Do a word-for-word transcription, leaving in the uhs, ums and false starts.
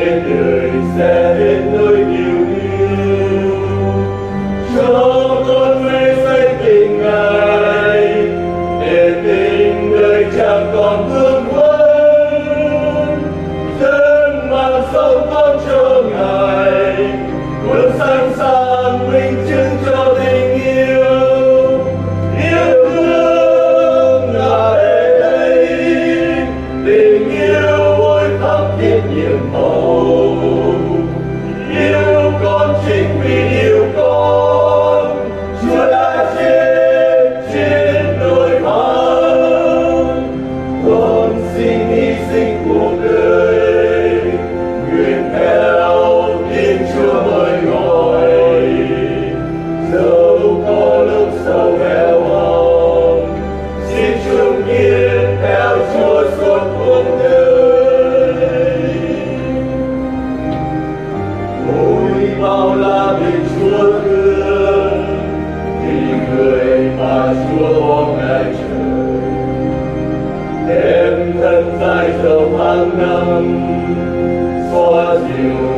để đời sẽ hết nỗi điều yêu. Cho con mê say tình Ngài, để tình đời chẳng còn vương vấn. Dân mang sống con cho Ngài, muốn sẵn sàng minh chứng cho tình yêu. Yêu thương Ngài đây, tình yêu ôi thắm thiết nhiệm màu. Yêu con chính vì yêu con, Chúa đã chết trên đồi vắng. Con xin hy sinh cuộc đời, nguyện theo tiếng Chúa mời gọi. Dẫu có lúc sâu eo hòng, xin chung kiên theo Chúa suốt cuộc đời. Ôi bao la tình Chúa thương, vì người mà Chúa ôm ngày trời. Em thân dài dầu tháng năm, xóa dịu